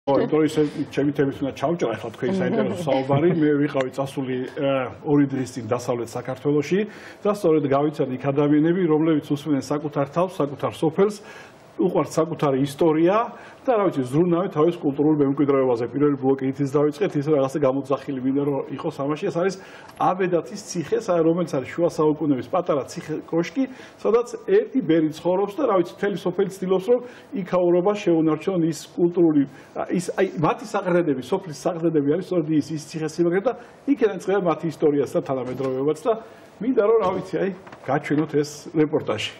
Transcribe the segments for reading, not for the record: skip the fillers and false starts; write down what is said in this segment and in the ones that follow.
იმიტომ ისე ჩემი თემით უნდა ჩავჭრა ახლა თქვენი საინტერესო საუბარი. მე ვიყავი წასული 2 დღის წინ დასავლეთ საქართველოში და სწორედ გავიცანი იქ ადამიანები, რომლებიც უსმენენ საკუთარ თავს, საკუთარ სოფელს, უყვართ საკუთარი ისტორია და რა ვიცი, ზრუნავენ თავის კულტურულ მემკვიდრეობაზე. პირველი ბლოკი ითის დავიწყეთ, ისე რაღაცა გამოძახილი მინდა რომ იყოს ამაში. ეს არის აბედათის ციხე, რომელიც არის შუა საუკუნეების პატარა ციხე კოშკი, სადაც ერთი ბერი ცხოვრობს და რა ვიცი, მთელი სოფელი ცდილობს რომ იქაურობა შეუნარჩუნონ ის კულტურული აი მათი საყრდენები, სოფლის საყრდენები არის სწორედ ის ციხე-სიმაგრე და იქიდან წყდება მათი ისტორიაც და თანამედროვეობაც და მინდა რომ რა ვიცი, აი გაჩვენოთ ეს რეპორტაჟი.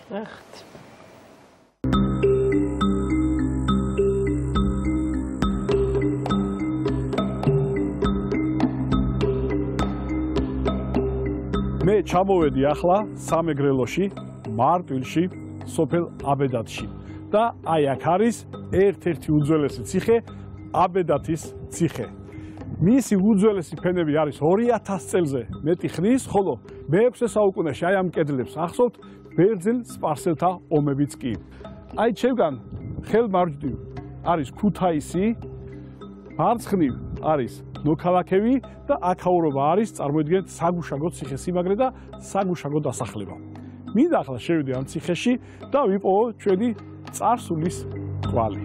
მე ჩამოვედი ახლა სამეგრელოში, მარტვილში, სოფელ აბედათში და აი აქ არის ერთ-ერთი უძველესი ციხე, აბედათის ციხე. მისი უძველესი ფენები არის 2000 წელზე მეტი ხნის, ხოლო მე-6 საუკუნეში აი ამ კედლებს ახსოვთ ბერძენ სპარსელთა ომებიც კი. აი ჩემგან ხელმარჯვნივ არის ქუთაისი, მარცხნივ არის მოქალაქეები და აქაურობა არის, წარმოიდგინეთ, საგუშაგო ციხე-სიმაგრე და საგუშაგო დასახლება. მინდა ახლა შევიდე ამ ციხეში და ვიპოვო ჩვენი წარსულის კვალი.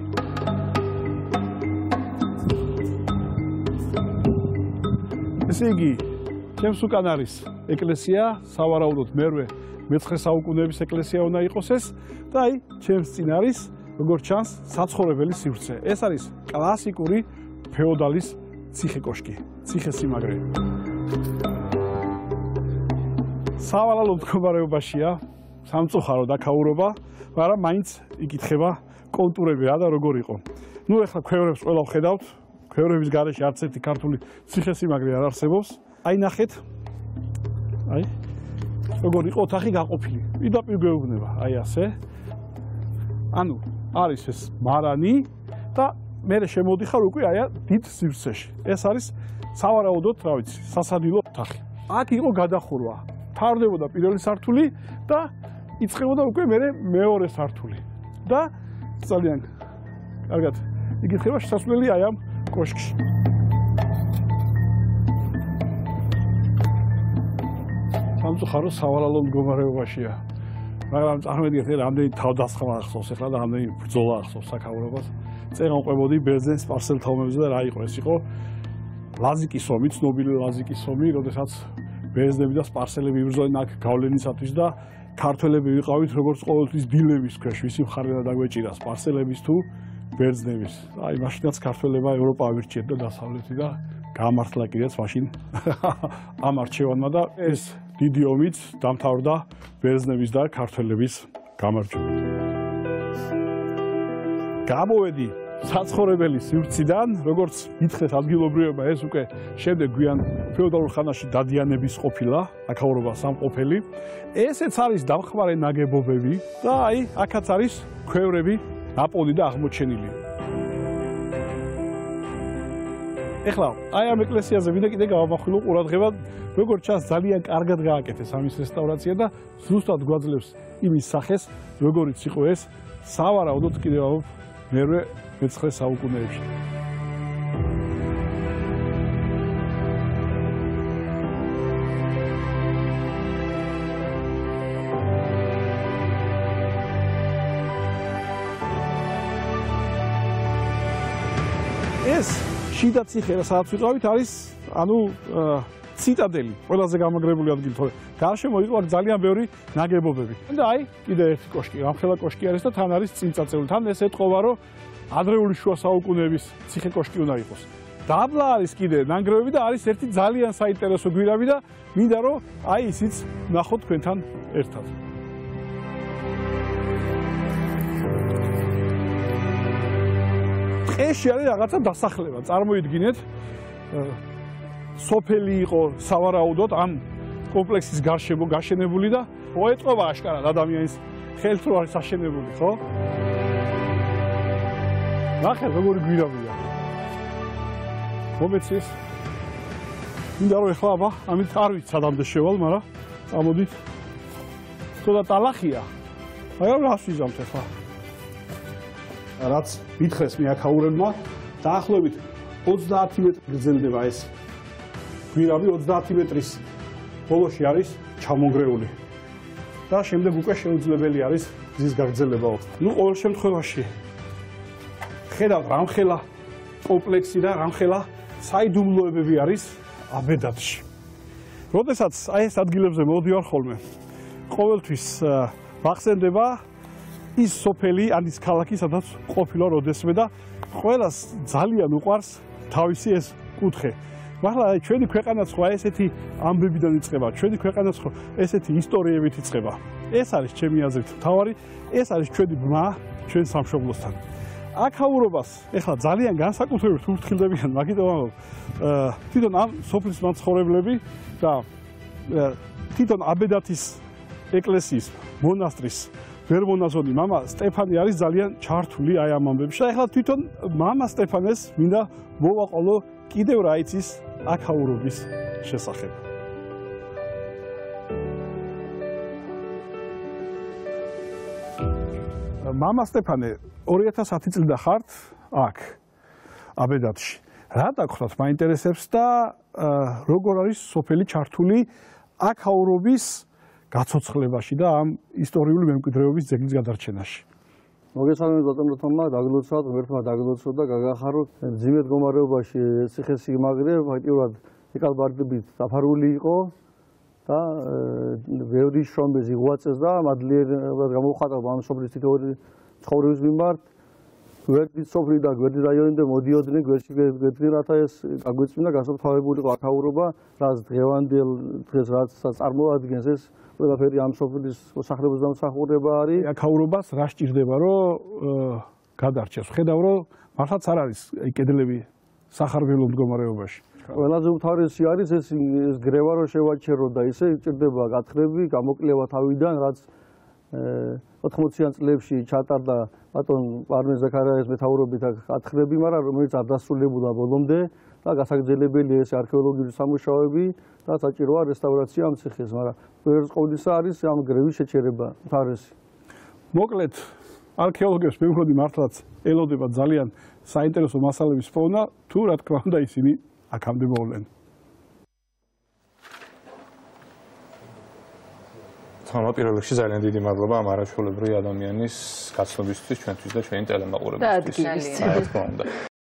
ესე იგი, ჩემს უკან არის ეკლესია, სავარაუდოდ მე-9 საუკუნეების ეკლესია უნდა იყოს ეს და აი, ჩემს წინ არის, როგორც ჩანს, საცხოვრებელი სივრცე. ეს არის კლასიკური ფეოდალის ციხე-კოშკი, ციხე-სიმაგრე. სავალალო მდგომარეობაშია, სამწუხაროდ აქაურობა, მაგრამ მაინც იკითხება კონტურები რა და როგორ იყო. ნუ ეხლა ქვევრებს ყველა ვხედავთ, ქვევრების გარეშე არც ერთი ქართული ციხე-სიმაგრე არ არსებობს. აი ნახეთ. აი როგორ იყო ოთახი გაყოფილი. პირდაპირ გვეუბნება, აი ასე. ანუ არის ეს მარანი და მე შემოდიხარ უკვე აი დიდ სივრცეში. ეს არის სავარაუდოდ, რა ვიცი, სასადილო ოთახი. აქ იყო გადახურვა. თავდებოდა პირველი სართული და იწყებოდა უკვე მეორე სართული. და ძალიან კარგად იკითხება შესასვლელი აი ამ კოშკში. სამწუხარო სავალალო მდგომარეობაშია. მაგრამ წარმოიდგინეთ, რამდენი თავდასხმა ახსოვს ახლა და რამდენი ბრძოლა ახსოვს აქაურობას. წეგანყვებოდი ბერძენ სპარსელთა ომებზე და რა იყო ეს? იყო ლაზიკის ომი, ცნობილი ლაზიკის ომი, როდესაც ბერძნები და სპარსელები იბრძოდნენ აქ გავლენისათვის და ქართველები ვიყავით როგორც ყოველთვის დილების ქვეშ, ვისი მხარეა დაგვეჭირა, სპარსელების თუ ბერძნების. აი მაშინაც ქართველებმა ევროპა ავირჩიეთ და დასავლეთი და გამართლა კიდეც მაშინ ამ არჩევანმა და ეს დიდი ომიც დამთავრდა ბერძნების და ქართველების გამარჯვებით. გამოვედი საცხოვრებელი სივრციდან, როგორც მითხრეთ ადგილობრივება, ეს უკვე შემდეგ გვიან ფეოდალურ ხანაში დადიანების ყოფილა, აქაურობა სამყოფელი. ესეც არის დამხმარე ნაგებობები და აი აქაც არის ქვევრები ნაპოვნი და აღმოჩენილი. ეხლა აი ამ ეკლესიაზე ვინდა კიდე გავამახვილო ყურადღება, როგორც ჩანს ძალიან კარგად გააკეთეს ამის რესტავრაცია და ზუსტად გვაძლევს იმის სახეს, როგორიც იყო ეს სავარაუდოდ კიდევ მე-9 საუკუნეებში. ეს შიდა ციხე, სადაც ვიყავით, არის ანუ ციტადელი, ყველაზე გამაგრებული ადგილი, თორე გარშემო იყო ძალიან ბევრი ნაგებობები. და აი, კიდე ერთი კოშკი, ამხელა კოშკი არის და თან არის წინწაწეული. თან ეს ეთყობა, რომ ადრეული შუა საუკუნეების ციხე-კოშკი უნდა იყოს. დაბლა არის კიდე ნანგრევები და არის ერთი ძალიან საინტერესო გვირავი და მინდა რომ აი ისიც ნახოთ თქვენთან ერთად. ტყეში არის რაღაცა დასახლება, წარმოიდგინეთ. სოფელი იყო სავარაუდოდ ამ კომპლექსის გარშემო გაშენებული და მოეწყობა აშკარად ადამიანის ხელთ რო არის აშენებული, ხო? ნახეთ როგორი გვირავია. მომეცეს. მინდა რომ ეხლა აბა ამით არ ვიცი სადამდე შევალ, მაგრამ წამოდით. ცოტა ტალახია. მაგრამ რას ვიზამთ ეხლა? რაც მითხრეს მე აქაურებმა, დაახლოებით 30 მეტრი გრძელდება ეს გვირაბი, 30 მეტრის ბოლოში არის ჩამონგრეული და შემდეგ უკვე შეუძლებელი არის გზის გაგრძელება. ნუ ყოველ შემთხვევაში ხედავთ რამხელა კომპლექსი და რამხელა საიდუმლოებები არის აბედათში. როდესაც აი ეს ადგილებზე მოვდივარ ხოლმე, ყოველთვის ვახსენდება ის სოფელი, ან ის ქალაქი, სადაც ყოფილა როდესმე და ყველას ძალიან უყვარს თავისი ეს კუთხე. მაგრამ აი ჩვენი ქვეყანაც ხო ესეთი ამბებიდან იწყება, ჩვენი ქვეყანაც ხო ესეთი ისტორიებით იწყება. ეს არის ჩემი აზრით მთავარი, ეს არის ჩვენი ბმა ჩვენ სამშობლოსთან. აქაურობას ეხლა ძალიან განსაკუთრებით ურთქილდებიან, მაგიტომ თვითონ ამ სოფლის მაცხოვრებლები და თვითონ აბედათის ეკლესიის მონასტრის ვერმონაზონი მამა სტეფანი არის ძალიან ჩართული აი ამ ამბებში. და ეხლა თვითონ მამა სტეფანეს მინდა მოვაყოლო კიდევ რა იცის აქაურობის შესახებ. მამა სტეფანე 2010 წლიდან ხართ აქ აბედათში. რა დაგხვდათ მაინტერესებს და როგორ არის სოფელი ჩართული აქაურობის გაცოცხლებაში და ამ ისტორიული მემკვიდრეობის ძეგლის გადარჩენაში. მოგესალმებით ბატონო თომა, დაგლოცავთ, ღმერთმა დაგლოცოთ და გაგახაროთ. მძიმე მდგომარეობაში ციხესიმაგრე ფაქტიურად ეკალბარდებით დაფარული იყო და ბევრი შრომები ღვაწეს და მადლიერად გამოუხატა ამ სოფლის თითოეული ცხოვრების მიმართ. გვერდის სოფლი და გვერდის რაიონიდან მოდიოდნენ, გვერდში გვერდიდან რათა ეს გაგვიწმინდა, გასაფრთხოებული იყო აქაურობა, რაც დღევანდელ დღეს რაც წარმოადგენს ეს ყველაფერი ამ სოფლის მოსახლეობის დამსახურება არის. აქაურობას რა სჭირდება, რომ გადარჩეს? ხედავ, რომ მართლაც არ არის კედლები სახარბელო მდგომარეობაში. ყველაზე უმთავრესი არის ეს გრევა, რომ შევაჩერო და ისე ჭირდება გათხრები, გამოკლება თავიდან, რაც 80-იან წლებში ჩატარდა ბატონ პარმენ ზაქარიაის მეთაურობით გათხრები, მაგრამ რომელიც არ დასრულებულა ბოლომდე და გასაგრძელებელი ეს არქეოლოგიური სამუშაოები და საჭიროა რესტავრაცია ამ ციხეს, მაგრამ პირველ ყოვლისა არის ამ გრევის შეჩერება მხარესი. მოკლედ არქეოლოგებს მე მგონი მართლაც ელოდება ძალიან საინტერესო მასალების პოვნა, თუ რა თქმა უნდა ისინი აქამდე მოვლენ. თომა პირველ რიგში ძალიან დიდი მადლობა ამ არაჩვეულებრივი ადამიანის გაცნობისთვის ჩვენთვის და ჩვენი ტელემაყურებლისთვის. და ადგილისთვის. რა თქმა უნდა.